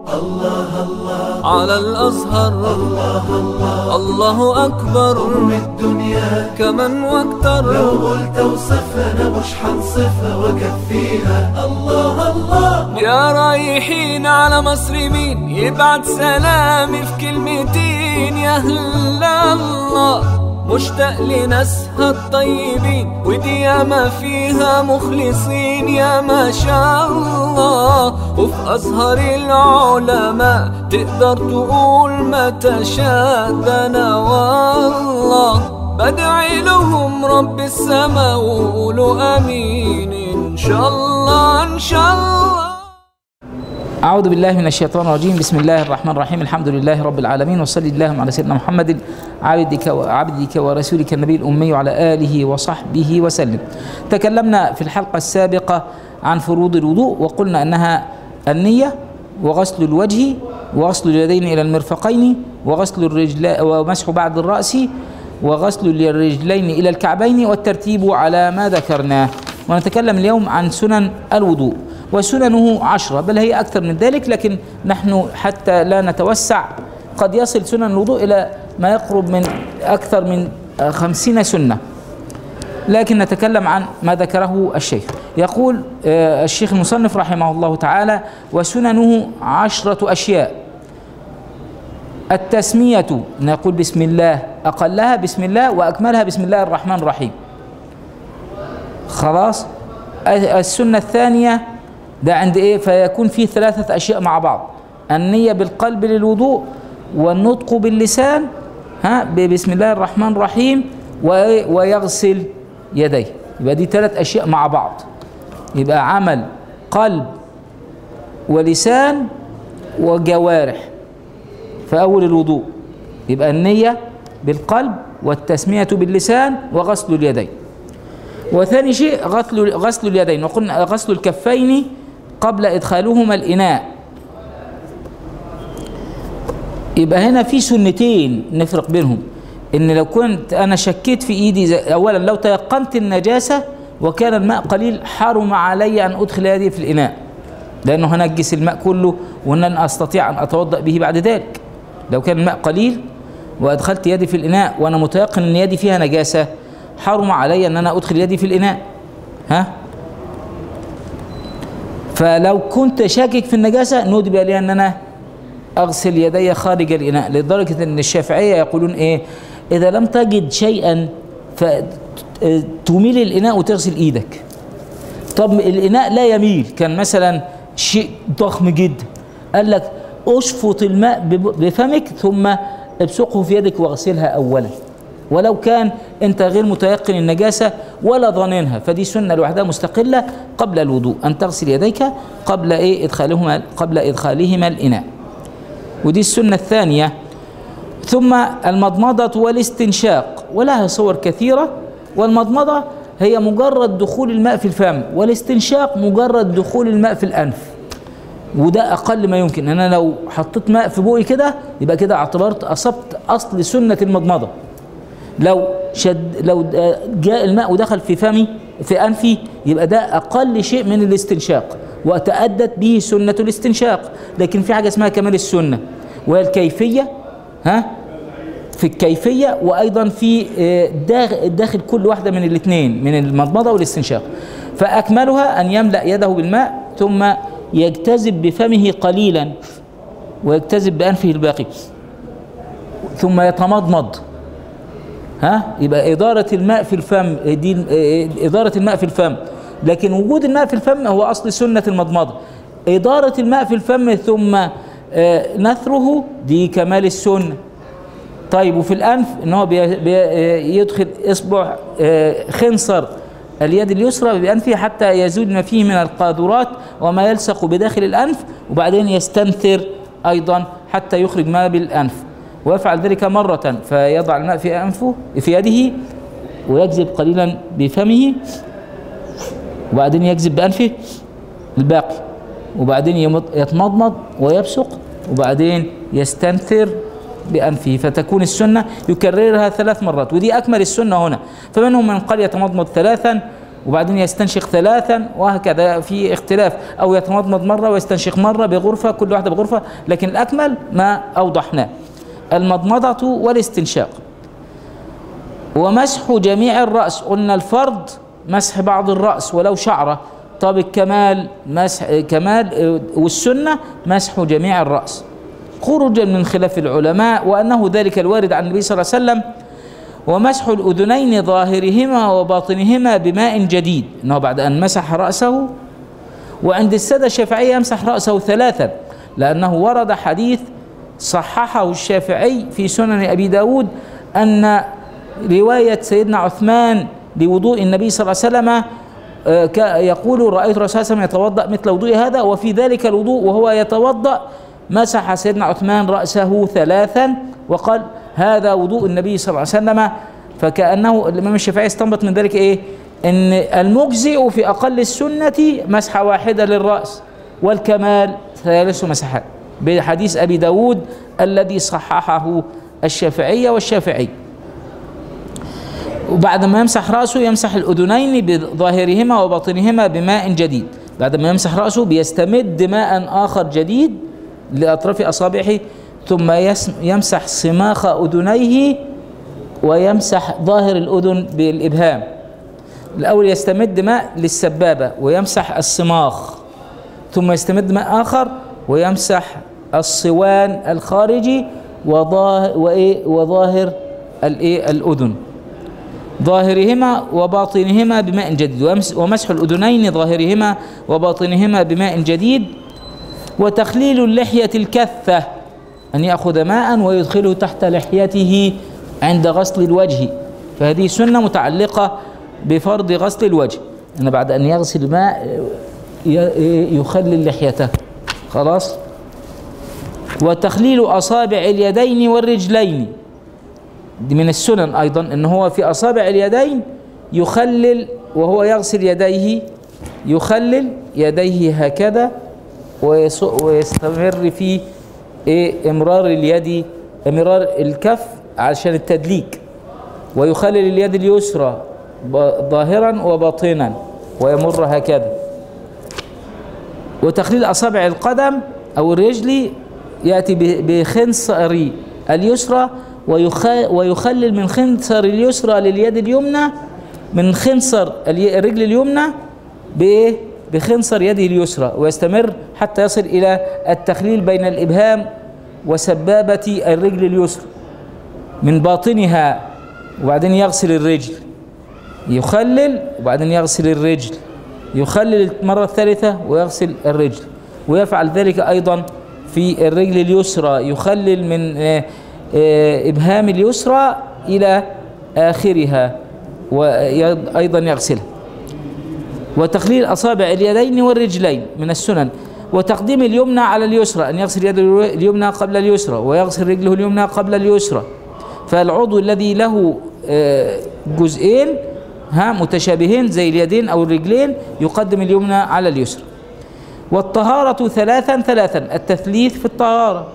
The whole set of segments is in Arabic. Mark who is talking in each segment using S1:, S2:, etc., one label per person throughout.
S1: الله الله
S2: على الأزهر،
S1: الله الله
S2: الله أكبر
S1: أم الدنيا
S2: كمن واكتر.
S1: لو قلت اوصفها أنا مش حنصفها وأكفيها. الله الله
S2: يا رايحين على مصر مين يبعت سلامي في كلمتين؟ يا هلا الله مشتاق لناسها الطيبين، ودي ياما فيها مخلصين يا ما شاء الله. وفي أزهر العلماء تقدر تقول ما تشاء. ده أنا والله بدعي لهم رب السماء وقولوا آمين إن شاء الله إن شاء الله.
S3: أعوذ بالله من الشيطان الرجيم. بسم الله الرحمن الرحيم. الحمد لله رب العالمين، وصلي اللهم على سيدنا محمد عبدك ورسولك النبي الأمي وعلى آله وصحبه وسلم. تكلمنا في الحلقة السابقة عن فروض الوضوء، وقلنا أنها النية وغسل الوجه وغسل اليدين إلى المرفقين وغسل الرجل ومسح بعض الرأس وغسل الرجلين إلى الكعبين، والترتيب على ما ذكرناه. ونتكلم اليوم عن سنن الوضوء، وسننه 10، بل هي أكثر من ذلك، لكن نحن حتى لا نتوسع قد يصل سنن الوضوء إلى ما يقرب من أكثر من 50 سنة، لكن نتكلم عن ما ذكره الشيخ. يقول الشيخ المصنف رحمه الله تعالى: وسننه 10 أشياء. التسمية، نقول بسم الله، أقلها بسم الله وأكملها بسم الله الرحمن الرحيم. خلاص. السنة الثانية ده عند إيه؟ فيكون فيه 3 أشياء مع بعض: النية بالقلب للوضوء، والنطق باللسان بسم الله الرحمن الرحيم، ويغسل يديه. يبقى دي 3 أشياء مع بعض، يبقى عمل قلب ولسان وجوارح في أول الوضوء. يبقى النية بالقلب والتسمية باللسان وغسل اليدين. وثاني شيء غسل اليدين، وقلنا غسل الكفين قبل إدخالهما الإناء. يبقى هنا في سنتين نفرق بينهم، إن لو كنت أنا شكيت في إيدي، أولا لو تيقنت النجاسة وكان الماء قليل حرم علي أن أدخل يدي في الإناء، لأنه هنجس الماء كله وأن أستطيع أن أتوضأ به بعد ذلك. لو كان الماء قليل وأدخلت يدي في الإناء وأنا متيقن أن يدي فيها نجاسة، حرم علي أن أنا أدخل يدي في الإناء. فلو كنت شاكك في النجاسة ندب لي أن أنا أغسل يدي خارج الإناء، لدرجة أن الشافعية يقولون إيه؟ إذا لم تجد شيئا فتميل الإناء وتغسل إيدك. طب الإناء لا يميل، كان مثلا شيء ضخم جدا، قال لك أشفط الماء بفمك ثم ابصقه في يدك واغسلها أولا، ولو كان أنت غير متيقن النجاسة ولا ظاننها. فدي سنة لوحدها مستقلة قبل الوضوء، أن تغسل يديك قبل إدخالهما الإناء. ودي السنة الثانية. ثم المضمضة والاستنشاق، ولها صور كثيرة. والمضمضة هي مجرد دخول الماء في الفم، والاستنشاق مجرد دخول الماء في الأنف، وده أقل ما يمكن. أنا لو حطيت ماء في بوقي كده يبقى كده اعتبرت أصبت أصل سنة المضمضة. لو جاء الماء ودخل في فمي في أنفي يبقى ده أقل شيء من الاستنشاق، وتأدت به سنة الاستنشاق. لكن في حاجة اسمها كمال السنة، وهي الكيفية. في الكيفية، وأيضا في داخل كل واحدة من الاثنين، من المضمضة والاستنشاق. فأكملها أن يملأ يده بالماء ثم يجتذب بفمه قليلا ويجتذب بأنفه الباقي ثم يتمضمض. يبقى إدارة الماء في الفم، دي إدارة الماء في الفم. لكن وجود الماء في الفم هو أصل سنة المضمضة. إدارة الماء في الفم ثم نثره دي كمال السنة. طيب، وفي الأنف إن هو يدخل إصبع خنصر اليد اليسرى بأنفه حتى يزول ما فيه من القاذورات وما يلصق بداخل الأنف، وبعدين يستنثر أيضا حتى يخرج ما بالأنف، ويفعل ذلك مرة. فيضع الماء في أنفه في يده ويجذب قليلا بفمه، وبعدين يجذب بأنفه الباقي، وبعدين يتمضمض ويبصق، وبعدين يستنثر بأنفه. فتكون السنة يكررها 3 مرات، ودي أكمل السنة هنا. فمنهم من قال يتمضمض 3، وبعدين يستنشق ثلاثا وهكذا، في اختلاف، أو يتمضمض مرة ويستنشق مرة بغرفة، كل واحدة بغرفة، لكن الأكمل ما أوضحناه المضمضة والاستنشاق. ومسح جميع الرأس، قلنا الفرض مسح بعض الرأس ولو شعرة، طب الكمال مسح كمال، والسنة مسح جميع الرأس خروجا من خلاف العلماء، وأنه ذلك الوارد عن النبي صلى الله عليه وسلم. ومسح الأذنين ظاهرهما وباطنهما بماء جديد، أنه بعد أن مسح رأسه. وعند السادة الشافعية يمسح رأسه ثلاثا، لأنه ورد حديث صححه الشافعي في سنن أبي داود أن رواية سيدنا عثمان لوضوء النبي صلى الله عليه وسلم يقول رأيت الرسول صلى الله عليه وسلم يتوضأ مثل وضوء هذا، وفي ذلك الوضوء وهو يتوضأ مسح سيدنا عثمان رأسه ثلاثا وقال هذا وضوء النبي صلى الله عليه وسلم. فكأنه الإمام الشافعي استنبط من ذلك إيه؟ إن المجزئ في أقل السنة مسحة واحدة للرأس، والكمال ثلاث مسحات، بحديث أبي داود الذي صححه الشافعية والشافعي. وبعد ما يمسح رأسه يمسح الأذنين بظاهرهما وباطنهما بماء جديد. بعد ما يمسح رأسه بيستمد ماء آخر جديد لأطراف أصابعه، ثم يمسح صماخ أذنيه ويمسح ظاهر الأذن بالإبهام. الأول يستمد ماء للسبابة ويمسح الصماخ، ثم يستمد ماء آخر ويمسح الصوان الخارجي وظاهر الأذن، ظاهرهما وباطنهما بماء جديد. ومسح الأذنين ظاهرهما وباطنهما بماء جديد. وتخليل اللحية الكثة، أن يأخذ ماء ويدخله تحت لحيته عند غسل الوجه، فهذه سنة متعلقة بفرض غسل الوجه، أن بعد أن يغسل الماء يخلل لحيته خلاص. وتخليل أصابع اليدين والرجلين، دي من السنن أيضا، أن هو في أصابع اليدين يخلل وهو يغسل يديه، يخلل يديه هكذا ويستمر في امرار اليد، امرار الكف عشان التدليك، ويخلل اليد اليسرى ظاهرا وباطنا ويمر هكذا. وتخليل أصابع القدم أو الرجل يأتي بخنصر اليسرى ويخلل من خنصر اليسرى لليد اليمنى، من خنصر الرجل اليمنى بخنصر يده اليسرى، ويستمر حتى يصل إلى التخليل بين الإبهام وسبابة الرجل اليسرى من باطنها، وبعدين يغسل الرجل، يخلل وبعدين يغسل الرجل، يخلل المرة الثالثة ويغسل الرجل، ويفعل ذلك أيضا في الرجل اليسرى، يخلل من إبهام اليسرى إلى آخرها وأيضا يغسلها. وتخليل أصابع اليدين والرجلين من السنن. وتقديم اليمنى على اليسرى، أن يغسل يده اليمنى قبل اليسرى ويغسل رجله اليمنى قبل اليسرى. فالعضو الذي له جزئين متشابهين زي اليدين أو الرجلين يقدم اليمنى على اليسرى. والطهارة ثلاثا ثلاثا، التثليث في الطهارة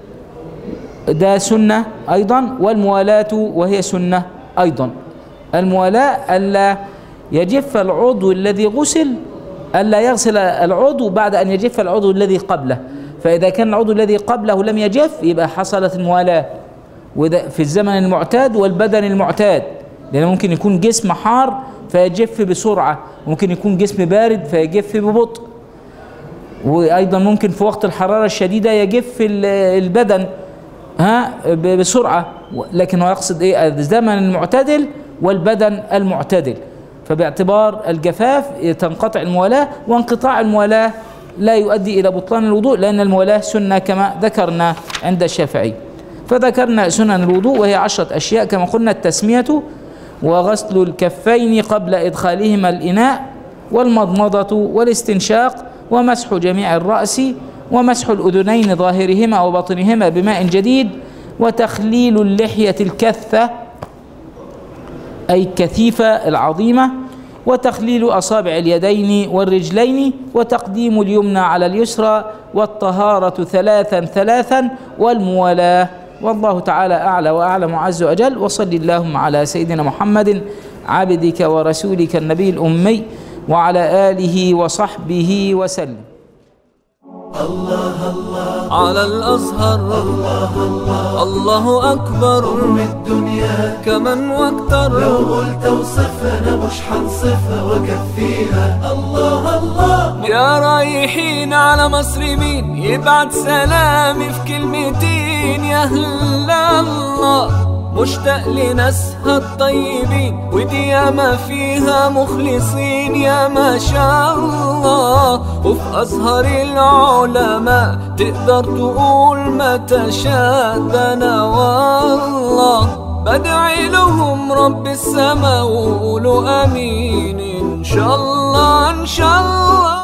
S3: ده سنة أيضا. والموالاة وهي سنة أيضا. الموالاة ألا يجف العضو الذي غسل، ألا يغسل العضو بعد أن يجف العضو الذي قبله، فإذا كان العضو الذي قبله لم يجف يبقى حصلت الموالاة، وده في الزمن المعتاد والبدن المعتاد، لأن ممكن يكون جسم حار فيجف بسرعة، ممكن يكون جسم بارد فيجف ببطء، وأيضا ممكن في وقت الحرارة الشديدة يجف البدن بسرعة، لكن هو يقصد الزمن المعتدل والبدن المعتدل. فباعتبار الجفاف تنقطع الموالاة، وانقطاع الموالاة لا يؤدي إلى بطلان الوضوء، لأن الموالاة سنة كما ذكرنا عند الشافعي. فذكرنا سنن الوضوء وهي 10 أشياء كما قلنا: التسمية، وغسل الكفين قبل إدخالهما الإناء، والمضمضة، والاستنشاق، ومسح جميع الرأس، ومسح الأذنين ظاهرهما وباطنهما بماء جديد، وتخليل اللحية الكثة أي الكثيفة العظيمة، وتخليل أصابع اليدين والرجلين، وتقديم اليمنى على اليسرى، والطهارة ثلاثا ثلاثا، والموالاة. والله تعالى أعلى وأعلم عز وجل. وصل اللهم على سيدنا محمد عبدك ورسولك النبي الأمي وعلى آله وصحبه وسلم.
S2: على الأزهر الله أكبر
S1: من الدنيا
S2: كمن واكتر.
S1: لو قلت وصفها أنا مش حنصفها وكفيها. الله الله
S2: يا رايحين على مصر مين يبعت سلامي في كلمتين؟ يا هلا الله مشتاق لناسها الطيبين ودي ياما فيها مخلصين يا ما شاء الله. وفي أزهر العلماء تقدر تقول ما تشاء. ده أنا والله بدعي لهم رب السما وقولوا آمين إن شاء الله إن شاء الله.